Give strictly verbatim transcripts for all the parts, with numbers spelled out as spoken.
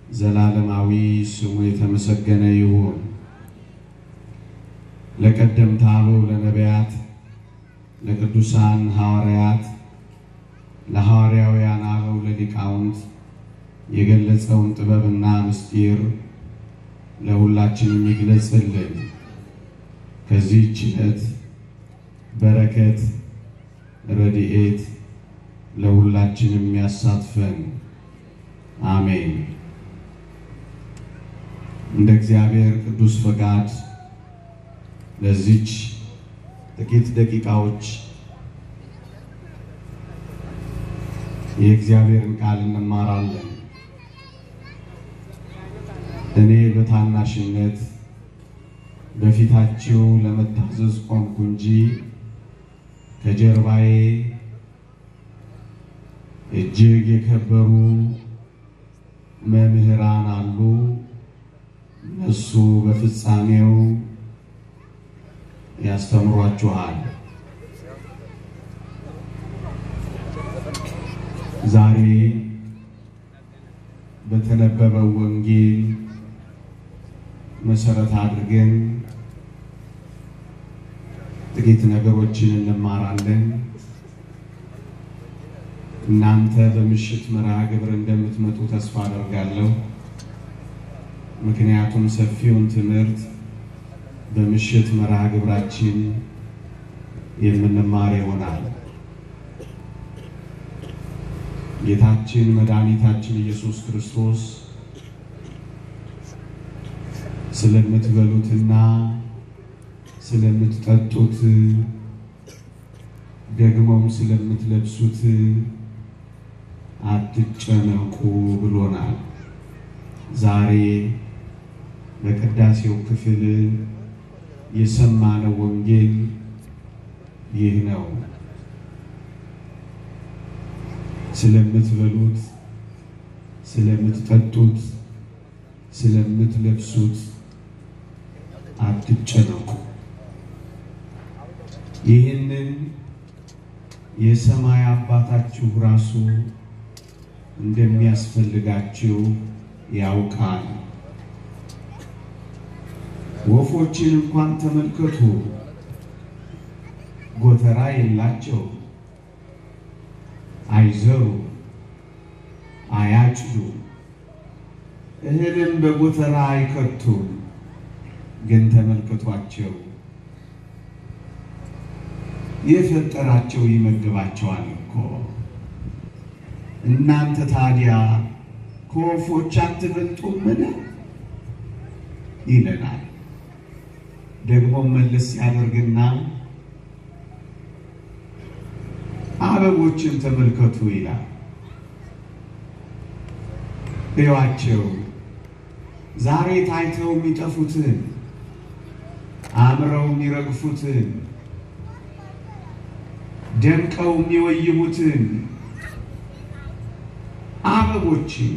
ዘላለማዊ ስሙ የተመሰገነ ይሁን። ለቀደምት አበው ለነቢያት ለቅዱሳን ሐዋርያት ለሐዋርያውያን አበው ለሊቃውንት የገለጸውን ጥበብና ምስጢር ለሁላችንም ይግለጽልን። ከዚህ ጭነት በረከት ረድኤት ለሁላችንም ያሳትፈን አሜን። እንደ እግዚአብሔር ቅዱስ ፈቃድ ለዚች ጥቂት ደቂቃዎች የእግዚአብሔርን ቃል እንማራለን። እኔ በታናሽነት በፊታችሁ ለመታዘዝ ቆምኩ እንጂ ከጀርባዬ እጅግ የከበሩ መምህራን አሉ። እነሱ በፍጻሜው ያስተምሯችኋል። ዛሬ በተነበበው ወንጌል መሰረት አድርገን ጥቂት ነገሮችን እንማራለን። እናንተ በምሽት መርሃ ግብር እንደምትመጡ ተስፋ አደርጋለሁ። ምክንያቱም ሰፊውን ትምህርት በምሽት መርሃ ግብራችን የምንማር ይሆናል። ጌታችን መድኃኒታችን ኢየሱስ ክርስቶስ ስለምትበሉትና ስለምትጠጡት ደግሞም ስለምትለብሱት አትጨነቁ ብሎናል። ዛሬ በቅዳሴው ክፍል የሰማነው ወንጌል ይህ ነው። ስለምትበሉት ስለምትጠጡት ስለምትለብሱት አትጨነቁ። ይህንን የሰማይ አባታችሁ ራሱ እንደሚያስፈልጋችሁ ያውቃል። ወፎችን እንኳን ተመልከቱ፣ ጎተራ የላቸው፣ አይዘሩ፣ አያጭዱ፣ እህልም በጎተራ አይከቱም። ግን ተመልከቷቸው፣ የፈጠራቸው ይመግባቸዋል እኮ። እናንተ ታዲያ ከወፎች አትበልጡምን ይለናል። ደግሞ መለስ ያደርግና አበቦችን ተመልከቱ ይላል። እዩዋቸው፣ ዛሬ ታይተው የሚጠፉትን አምረው የሚረግፉትን ደምቀው የሚወይቡትን አበቦችን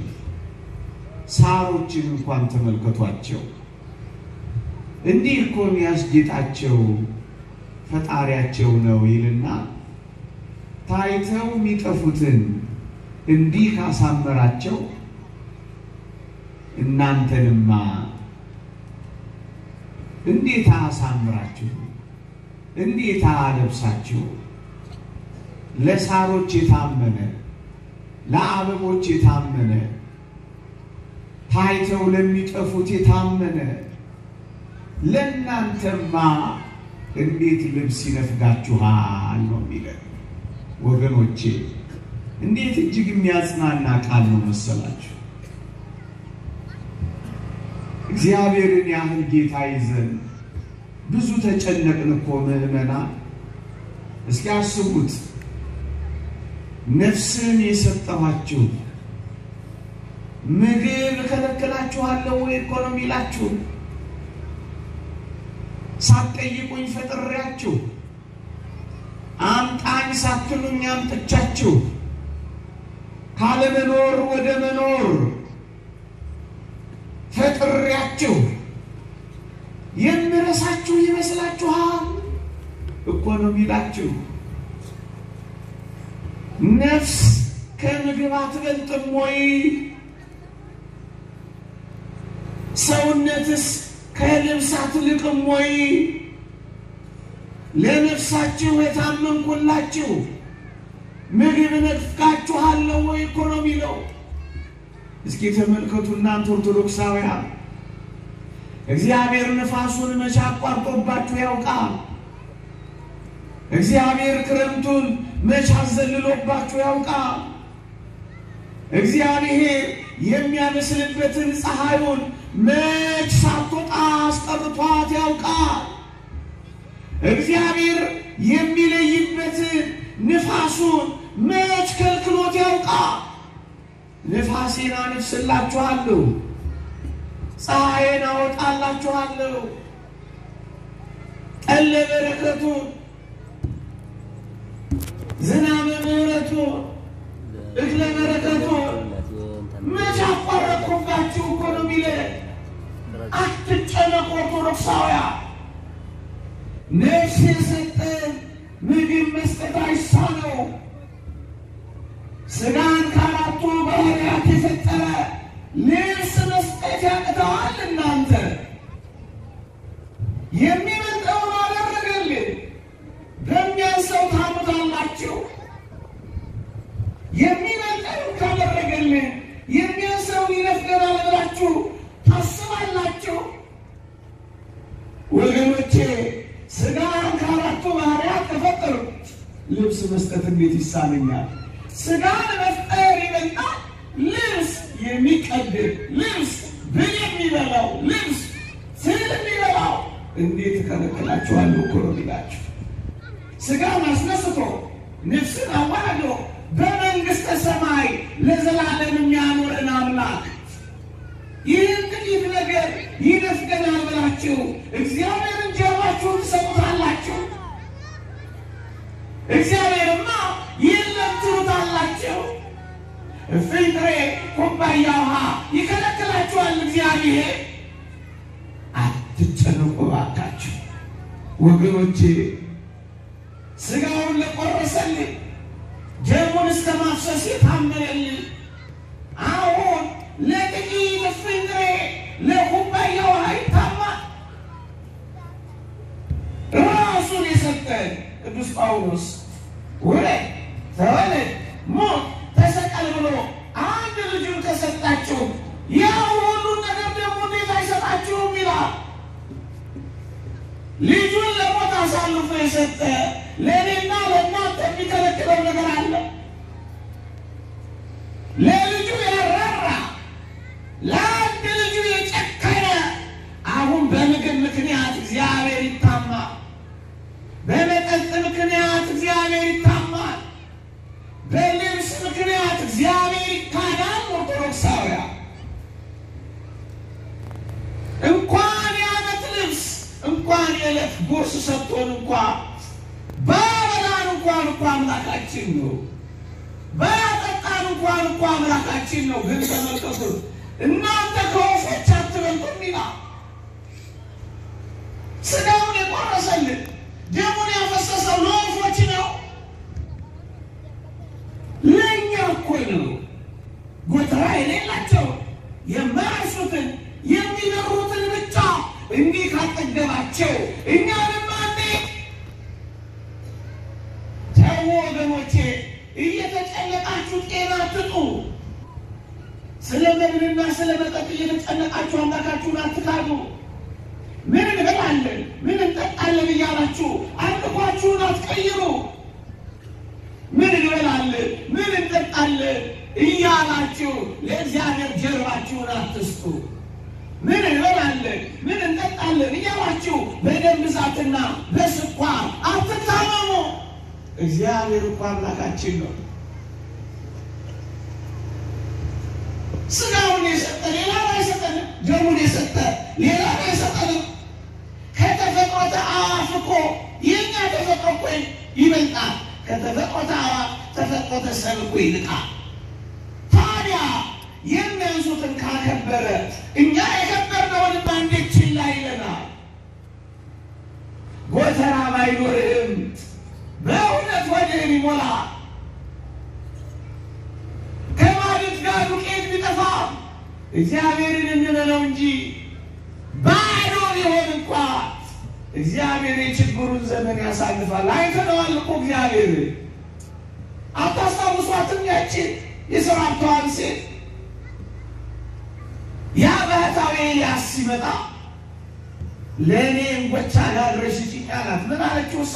ሳሮችን እንኳን ተመልከቷቸው። እንዲህ እኮ የሚያስጌጣቸው ፈጣሪያቸው ነው ይልና ታይተው የሚጠፉትን እንዲህ ካሳመራቸው እናንተንማ እንዴት አሳምራችሁ እንዴት አለብሳችሁ። ለሳሮች የታመነ ለአበቦች የታመነ ታይተው ለሚጠፉት የታመነ ለእናንተማ እንዴት ልብስ ይነፍጋችኋል ነው የሚለው። ወገኖቼ እንዴት እጅግ የሚያጽናና ቃል ነው መሰላችሁ። እግዚአብሔርን ያህል ጌታ ይዘን ብዙ ተጨነቅን እኮ ምዕመናን። እስኪ አስቡት፣ ነፍስን የሰጠኋችሁ ምግብ ከለከላችኋለሁ ወይ እኮ ነው የሚላችሁ። ሳትጠይቁኝ ፈጥሬያችሁ፣ አምጣኝ ሳትሉኝ አምጥቻችሁ፣ ካለመኖር ወደ መኖር ፈጥሬያችሁ የምረሳችሁ ይመስላችኋል እኮ ነው የሚላችሁ። ነፍስ ከምግብ አትበልጥም ወይ? ሰውነትስ ከልብሳት ልቅም ወይ? ለነፍሳችሁ የታመንኩላችሁ ምግብ ነፍቃችኋለሁ ወይ እኮ ነው የሚለው። እስኪ ተመልከቱ እናንተ ኦርቶዶክሳውያን፣ እግዚአብሔር ነፋሱን መቼ አቋርጦባችሁ ያውቃል? እግዚአብሔር ክረምቱን መቼ አዘልሎባችሁ ያውቃል? እግዚአብሔር የሚያመስልበትን ፀሐዩን መቼ ሳትወጣ አስቀርቷት ያውቃል? እግዚአብሔር የሚለይበትን ንፋሱን መቼ ከልክሎት ያውቃል? ንፋሴን አነፍስላችኋለሁ፣ ፀሐይን አወጣላችኋለሁ፣ ጠለ በረከቱን ዝናብ ምሕረቱን እግለ በረከቱን መቼ አቋረጥኩባችሁ እኮ ነው የሚለን። አትጨነቁ ኦርቶዶክሳውያን፣ ነፍስ የሰጠን ምግብ መስጠት አይሳነው። ሥጋን ከአራቱ ባህርያት የፈጠረ ልብስ መስጠት ያቅተዋል? እናንተ የሚበልጠውን አደረገልን፣ በሚያንሰው ታሙታላችሁ። የሚበልጠውን ካደረገልን የሚያንሰውን ይነፍገናል ብላችሁ ታስባላችሁ? ወገኖቼ ሥጋን ከአራቱ ባህርያት ከፈጠሩ ልብስ መስጠት እንዴት ይሳነኛል? ሥጋን መፍጠር ይበልጣል። ልብስ የሚቀድር ልብስ ብል የሚበላው ልብስ ስል የሚበላው እንዴት ከለከላችኋለሁ እኮ ነው የሚላችሁ። ሥጋን አስነስቶ ነፍስን አዋህዶ በመንግሥተ ሰማይ ለዘላለም የሚያኖረን አምላክ ይህን ጥቂት ነገር ይነፍገናል ብላችሁ እግዚአብሔርን ጀርባችሁን ትሰጡታላችሁ? እግዚአብሔርማ የለም ትሉታላችሁ። እፍኝ ጥሬ ኩባያ ውሃ ይከለክላችኋል እግዚአብሔር? አትጨነቁ እባካችሁ ወገኖቼ። ሥጋውን ለቆረሰልን ደሙን እስከ ማፍሰስ የታመነልን አሁን ለጥቂት እፍኝ ጥሬ ለኩባያ ውሃ ይታማል? ራሱን የሰጠን ቅዱስ ጳውሎስ ውረድ፣ ተወለድ፣ ሞት፣ ተሰቀል ብሎ አንድ ልጁን ከሰጣችሁ ያው ሁሉን ነገር ደግሞ እንዴት አይሰጣችሁም ይላል። ልጁን ለሞት አሳልፎ የሰጠ ለእኔና ለእናንተ የሚከለክለው ነገር አለ? ለልጁ ያራራ ለአንድ ልጁ የጨከነ አሁን በምግብ ምክንያት እግዚአብሔር ይታማል። በመጠጥ ምክንያት እግዚአብሔር ይታማል። በልብስ ምክንያት እግዚአብሔር ይካዳል። ኦርቶዶክሳውያን እንኳን የዓመት ልብስ እንኳን የዕለት ጉርስ ሰጥቶን እንኳን ባበላን እንኳን እኮ አምላካችን ነው። ባጠጣን እንኳን እኮ አምላካችን ነው። ግን ተመልከቱ እናንተ ከወፎች አትበልጡም ይላል። ሥጋውን የቆረሰልን ደሙን ያፈሰሰው ለወፎች ነው? ለእኛ እኮ ነው። ጎተራ የሌላቸው የማያርሱትን የሚበሩትን ብቻ እንዲህ ካጠገባቸው እኛንም አንዴ ተው ወገኖቼ፣ እየተጨነቃችሁ ጤና አትጡ። ስለ መብልና ስለ መጠጥ እየተጨነቃችሁ አምላካችሁን አትካዱ። ምን እንበላለን ምን እንጠጣለን እያላችሁ አምልኳችሁን አትቀይሩ። ምን እንበላለን ምን እንጠጣለን እያላችሁ ለእግዚአብሔር ጀርባችሁን አትስጡ። ምን እንበላለን ምን እንጠጣለን እያላችሁ በደም ብዛትና በስኳር አትታመሙ። እግዚአብሔር እኮ አምላካችን ነው። ሥጋውን የሰጠ ሌላ አይሰጠንም። ደሙን የሰጠ ሌላ አይሰጠንም። ከተፈጥሮተ አዋፍ እኮ የኛ ተፈጥሮ እኮ ይበልጣል። ከተፈጥሮተ አዋፍ ተፈጥሮተ ሰብእ እኮ ይልቃል። ታዲያ የሚያንሱትን ካከበረ እኛ የከበርነውንማ እንዴት ችላ ይለናል? ጎተራ ባይኖርህም በእውነት ወድህን ይሞላል። ከማለት ጋር ዱቄት ቢጠፋ እግዚአብሔርን እንበለው እንጂ ባዶ ቢሆን እንኳን እግዚአብሔር የችግሩን ዘመን ያሳልፋል። አይተነዋል እኮ እግዚአብሔር። አታስታውሷትም? ያችን የሰራፕታዋን ሴት ያ ባህታዊ ኤልያስ ሲመጣ ለእኔ እንጎቻ ጋግረሽ ስጪኝ አላት። ምን አለችው እሷ?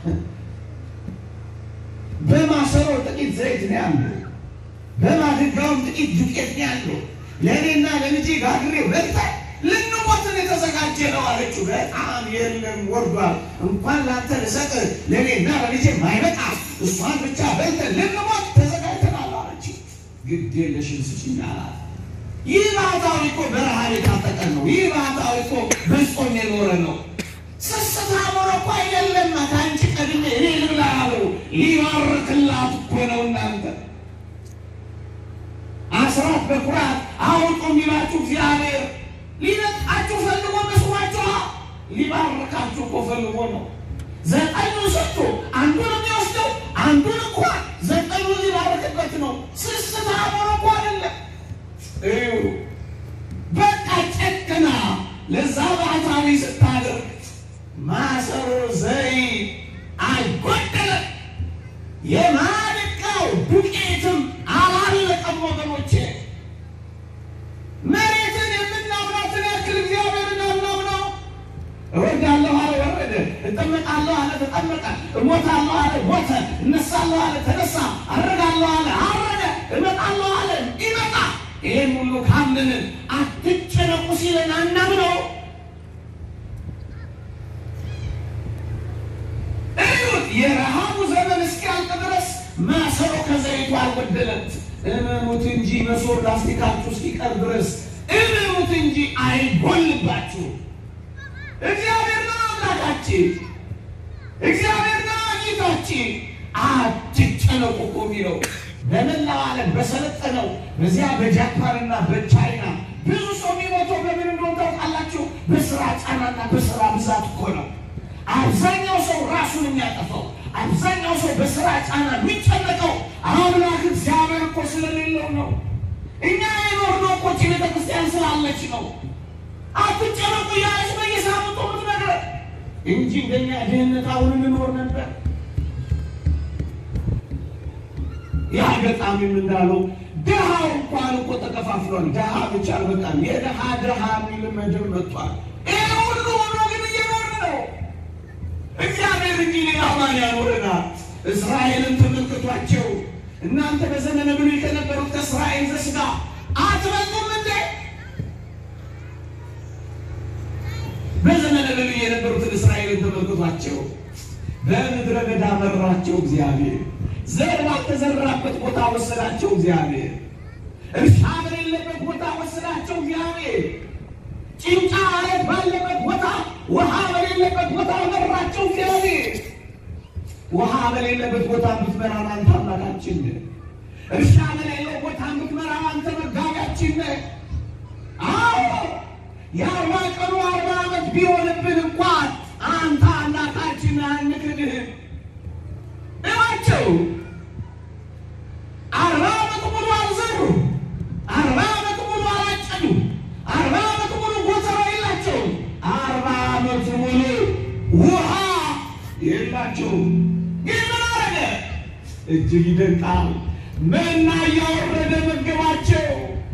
በማሰሮ ጥቂት ዘይት ነው ያለው፣ በማድጋውም ጥቂት ዱቄት ነው ያለው። ለእኔና ለልጄ ጋግሬው በልተን ልንሞት የተዘጋጀ ነው አለችው። በጣም የለም ወርዷል። እንኳን ላንተ ልሰጥ ለእኔና ለልጄ ማይበቃ እሷን ብቻ በልተን ልንሞት ተዘጋጅተናል አለችው። ግድ የለሽም ስጪኝ አላት። ይህ ባህታዊ እኮ በረሃ የታጠቀ ነው። ይህ ባህታዊ እኮ በጾም የኖረ ነው። ስስታም ሆኖ እኮ አይደለም ከአንቺ ቀድሜ እኔ ልብላ አለው። ሊባርክላት እኮ ነው። እናንተ አስራት በኩራት አውጡ የሚላችሁ እግዚአብሔር ሊነጥቃችሁ ፈልጎ መስሏችኋል። ሊባርካችሁ እኮ ፈልጎ ነው። ዘጠኙን ሰጥቶ አንዱን የሚወስደው አንዱን እንኳን ዘጠኙን ሊባርክበት ነው። ስስታም ሆኖ እኮ አይደለም። በቃ ጨክና ለዛ ባህታዊ ስታደርግ ማሰሮ ዘይት አልጎደለም። የማድጋው ዱቄትም አላለቀም። ወገኖቼ መሬትን የምናምናትን ያክል እግዚአብሔርን አናምነው። እወዳለሁ አለ ወረደ፣ እጠመቃለሁ አለ ተጠመቀ፣ እሞታለሁ አለ ሞተ፣ እነሳለሁ አለ ተነሳ፣ አረጋለሁ አለ አረገ፣ እመጣለሁ አለ ይመጣ። ይሄን ሁሉ ካመንን አትጨነቁ ሲለን አናምነው። እዩት፣ የረሃቡ ዘመን እስኪያልቅ ድረስ ማሰሮ ከዘይቱ አልጎደለም። እመኑት እንጂ መሶብ ላስቲካችሁ እስኪቀር ድረስ እመኑት እንጂ አይጎልባችሁ። እግዚአብሔር ነው አምላካችን፣ እግዚአብሔር ነው ጌታችን። አትጨነቁ እኮ የሚለው በመላው ዓለም በሰለጠነው በዚያ በጃፓንና በቻይና ብዙ ሰው የሚሞተው በምን እንደሆነ ታውቃላችሁ? በስራ ጫናና በስራ ብዛት እኮ ነው። አብዛኛው ሰው ራሱን የሚያጠፋው፣ አብዛኛው ሰው በስራ ጫና የሚጨነቀው አምላክ እግዚአብሔር እኮ ስለሌለው ነው። እኛ የኖርነው እኮ ቤተ ክርስቲያን ስላለች ነው። አትጨነቁ ያለች በየሳምንቱ ምትነግረን እንጂ እንደኛ ድህነት አሁን እንኖር ነበር። ያ ገጣሚም እንዳለው ድሃው እንኳን እኮ ተከፋፍሏል። ድሃ ብቻ አልበቃም፣ የድሃ ድሃ የሚል መድር መጥቷል። ይሄ ሁሉ ሆኖ ግን እየኖርን ነው። እግዚአብሔር እንጂ ሌላ ማን ያኖረናል? እስራኤልን ተመልክቷቸው። እናንተ በዘመነ ብሉይ ከነበሩት ከእስራኤል ዘሥጋ አትበልጡም እንዴ? በዘመነ ብሉይ የነበሩትን እስራኤልን ተመልክቷቸው። በምድረ በዳ መራቸው እግዚአብሔር። ዘር ባልተዘራበት ቦታ ወሰዳቸው እግዚአብሔር። እርሻ በሌለበት ቦታ ወሰዳቸው እግዚአብሔር። ጭንጫ አለት ባለበት ቦታ፣ ውሃ በሌለበት ቦታ መራቸው እግዚአብሔር። ውሃ በሌለበት ቦታ የምትመራን አንተ አምላካችን ነህ። እርሻ በሌለው ቦታ የምትመራን አንተ መጋቢያችን ነህ። አዎ የአርባ ቀኑ አርባ ዓመት ቢሆንብን እንኳን አንተ አምላካችን አንክድህም። እባቸው አርባ ዓመት ሙሉ አልዘሩ፣ አርባ ዓመት ሙሉ አላጨዱ፣ አርባ ዓመት ሙሉ ጎተራ የላቸውም፣ አርባ ዓመት ሙሉ ውሃ የላቸውም። ግን ምን አረገ? እጅግ ይደንቃል። መና እያወረደ መገባቸው።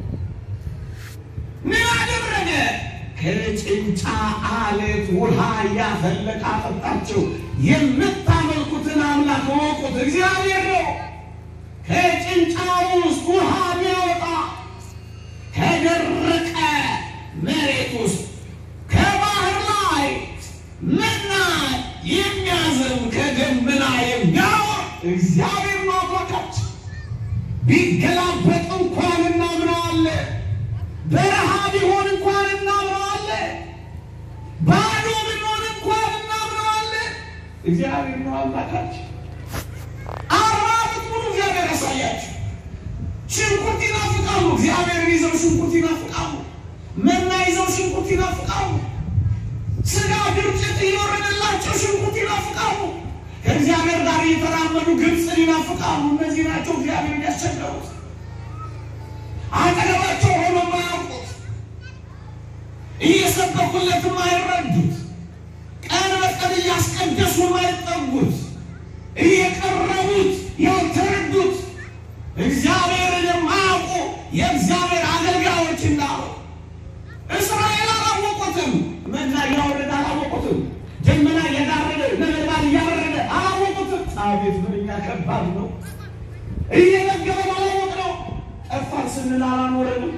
ምን አደረገ? ከጭንጫ አለት ውሃ እያፈለቀ አጠጣቸው። የምታመልኩትን አምላክ ወቁት፣ እግዚአብሔር ነው። ከጭንጫ ውስጥ ውሃ ቢወጣ ከደረቀ መሬት ውስጥ ከባህር ላይ መና የሚያዘንብ ከደመና የሚያወርድ እግዚአብሔር ነው አምላካችን። ቢገላበጥ እንኳን እናምነዋለን። በረሃ ቢሆን እንኳን እናምነዋለን። ባዶ ቢሆን እንኳን እናምነዋለን። እግዚአብሔር ነው አምላካችን። አርባ ዓመት ሙሉ እግዚአብሔር ያሳያችሁ። ሽንኩርት ይናፍቃሉ፣ እግዚአብሔርን ይዘው ሽንኩርት ይናፍቃሉ። መና ይዘው ሽንኩርት ይናፍቃሉ። ስጋ ድርጭት ይኖርንላቸው ሽንኩርት ይናፍቃሉ። ከእግዚአብሔር ጋር እየተራመዱ ግብፅን ይናፍቃሉ። እነዚህ ናቸው እግዚአብሔርን ያስቸገሩት። አጠገባቸው ሆኖ ማያውቁ እየሰበኩለት የማይረዱት ቀን በቀን እያስቀደሱ የማይጠጉት እየቀረቡት ያልተረዱት እግዚአብሔርን የማያውቁ የእግዚአብሔር አገልጋዮች እንዳሉ እስራኤል አላወቁትም። መና እያወረደ አላወቁትም። ደመና እየጋረደ ነበልባል እያወረደ አላወቁትም። አቤት ምንኛ ከባድ ነው! እየነገረ አላወቅ ነው። ጠፋን ስንል አላኖረንም።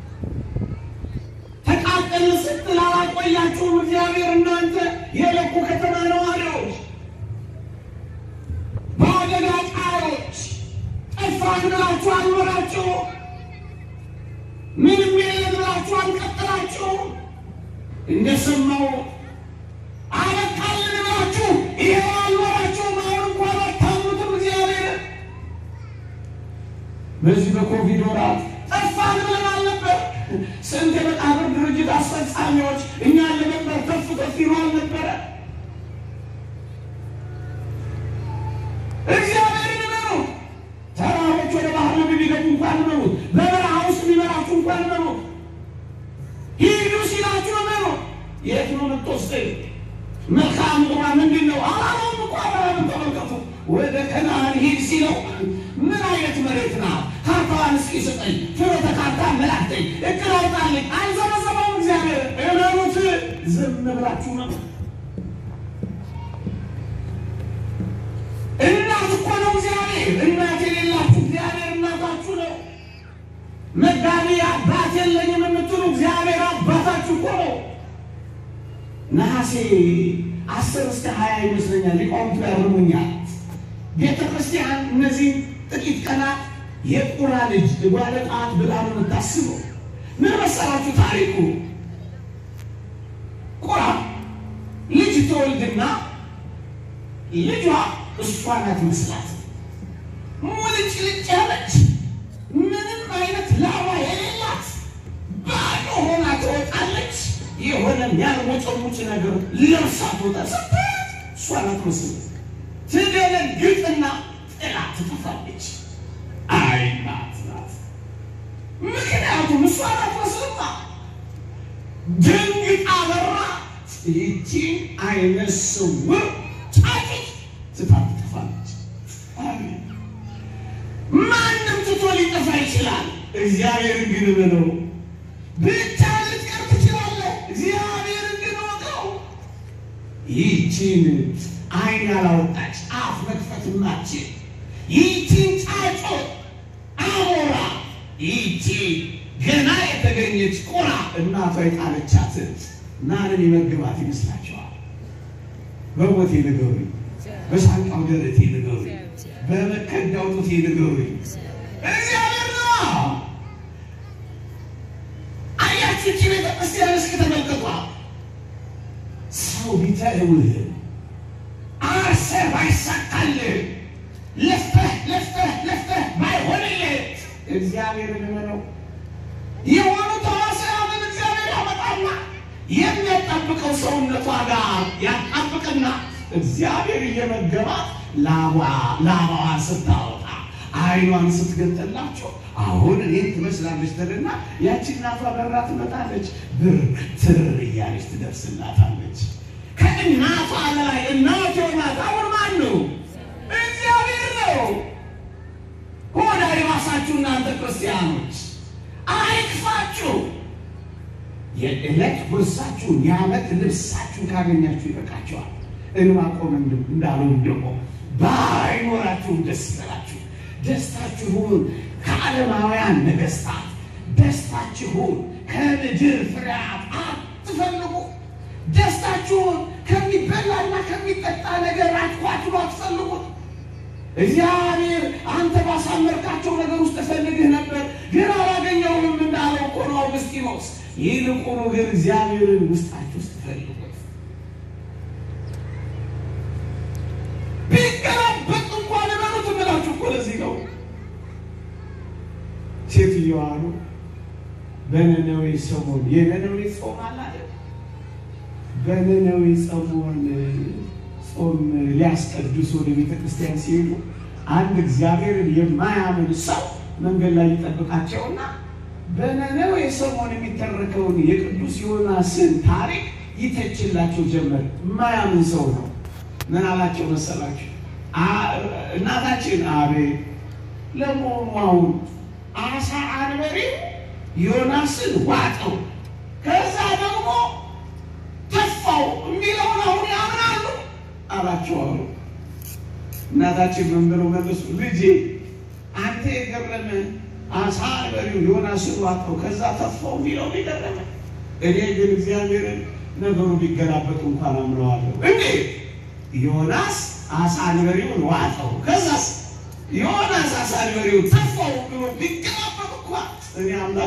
ተቃጠልን ስትል አላቆያችሁም። እግዚአብሔር እናንተ የለኩ ከተማ ነዋሪዎች፣ በአደጋ ጣዮች ጠፋን ብላችሁ አልኖራችሁ። ምንም የለም ብላችሁ አልቀጠላችሁ። እንደሰማው አበቃልን ብላችሁ ይሄው አልኖራችሁም። አሁን እንኳን አታምኑትም እግዚአብሔር። በዚህ በኮቪድ ወራት ጠፋን ብለን ነበር። ስንት የመቃብር ድርጅት አስፈጻሚዎች እኛን ለመቅበር ከፍ ከፍ ይሉ አልነበረ? እግዚአብሔርን እመኑ። ተራሮች ወደ ባህር ቢገቡ እንኳን እመኑ። በበረሃ ውስጥ ቢመራችሁ እንኳን እመኑ። ሂዱ ሲላችሁ እመኑ። የት ነው የምትወስደኝ? መልካም ምድሯ ምንድን ነው? አላማውም እኮ አብርሃምን ተመልከቱ። ወደ ከነዓን ሂድ ሲለው ምን አይነት መሬት ናት? ካርታዋን እስኪ ስጠኝ፣ ፍኖተ ካርታ መላክተኝ፣ እቅድ አውጣልኝ። አልዘበዘበውም እግዚአብሔር። እመኑት። ዝም ብላችሁ ነው። እናት እኮ ነው እግዚአብሔር። እናት የሌላችሁ እግዚአብሔር እናታችሁ ነው። መጋቢ አባት የለኝም የምትሉ እግዚአብሔር አባታችሁ እኮ ነው። ነሐሴ አስር እስከ ሀያ ይመስለኛል ሊቃውንቱ ያርሙኛል። ቤተ ክርስቲያን እነዚህ ጥቂት ቀናት የቁራ ልጅ ጓለጣት ብላ ነው የምታስበው። ምን መሰላችሁ ታሪኩ? ቁራ ልጅ ተወልድና ልጇ እሷ ናት መስላት ሙልጭ ልጭ ያለች ምንም አይነት ላባ የሌላት ባዶ ሆና ትወጣለች። የሆነ የሚያልሞጨሙጭ ነገር ለብሳ ትወጣለች። እሷ ናት መስላት ትደነግጥና ጥላ ትጠፋለች። አይ ናት ናት። ምክንያቱም እሷ ናት መስላ ድንግጥ አበራ። ይቺ አይነ ስውር ጫጩት ትታት ትጠፋለች። ማንም ትቶ ሊጠፋ ይችላል። እግዚአብሔር ግን በለው ብቻ ልትቀር ትችላለህ። እግዚአብሔር ግን ወቀው። ይቺን አይን ያላወጣች አፍ መክፈት ማችል ይቺን ጫጩት አሞራ ይቺ ገና የተገኘች ቁራ እናቷ የጣለቻት ማንን ይመግባት ይመስላችኋል? በሞቴ ንገሩኝ፣ በሳንቃው ደረቴ ንገሩኝ፣ በመከዳው ጡቴ ንገሩኝ። እግዚአብሔር ነው። አያችሁ ኪ ቤተ ክርስቲያን እስኪ ተመልከቷ። ሰው ቢተውህ አርሰህ ባይሳካልህ ለፍተህ ለፍተህ ለፍተህ ባይሆንልህ እግዚአብሔርን እመነው። የሆኑ ተዋሳያንን እግዚአብሔር ያመጣና የሚያጣብቀው ሰውነቷ ጋር ያጣብቅና እግዚአብሔር እየመገባት ላባዋን ስታወጣ አይኗን ስትገጠላቸው አሁን እኔን ትመስላለች ትልና ያቺ እናቷ በራ ትመጣለች። ብር ትር እያለች ትደርስላታለች። ከእናቷ ላይ እናቷ ናት። አሁን ማን ነው? እግዚአብሔር ነው። ሆዳ ይባሳችሁ እናንተ ክርስቲያኖች አይክፋችሁ። የዕለት ጉርሳችሁን የዓመት ልብሳችሁን ካገኛችሁ ይበቃችኋል። እንባቆም እንዳለው ደግሞ ባይኖራችሁም ደስ ይበላችሁ። ደስታችሁን ከዓለማውያን ነገሥታት፣ ደስታችሁን ከምድር ፍሬያት አትፈልጉ። ደስታችሁን ከሚበላና ከሚጠጣ ነገር አትኳትሉ፣ አትፈልጉት። እግዚአብሔር አንተ ባሳመርካቸው ነገር ውስጥ ፈልግህ ነበር ግን አላገኘውም እንዳለው እኮ ነው አውግስጢኖስ። ይልቁኑ ግን እግዚአብሔርን ውስጣችሁ ውስጥ ፈልጉት። ቢገላበጥ እንኳን እመኑት እምላችሁ እኮ ለዚህ ነው። ሴትዮዋ ነው በነነዌ ሰሞን የነነዌ ጾም አለ አይደል? በነነዌ ሰሞን ጾም ሊያስቀድሱ ወደ ቤተ ክርስቲያን ሲሄዱ አንድ እግዚአብሔርን የማያምን ሰው መንገድ ላይ ይጠብቃቸውና በነነዌ ሰሞን የሚተረከውን የቅዱስ ዮናስን ታሪክ ይተችላቸው ጀመር። ማያምን ሰው ነው። ምን አላቸው መሰላችሁ? እናታችን አቤት ለመሆኑ አሁን አሳ አንበሪ ዮናስን ዋጠው ከዛ ደግሞ ተፋው የሚለውን አሁን ያምናሉ አላቸው አሉ። እናታችን ምን ብለው መለሱ? ልጄ አንተ የገረመ አሳ አንበሪ ዮናስን ዋጠው ከዛ ተፋው የሚለው ይገረመ፣ እኔ ግን እግዚአብሔርን ነገሩ ቢገላበጡ እንኳን አምነዋለሁ። እንዴ ዮናስ አሳ አንበሪውን ዋጠው ከዛስ ዮናስ አሳ አንበሪውን ተፋው ብሎ ቢገላበጡ እንኳን እኔ አምና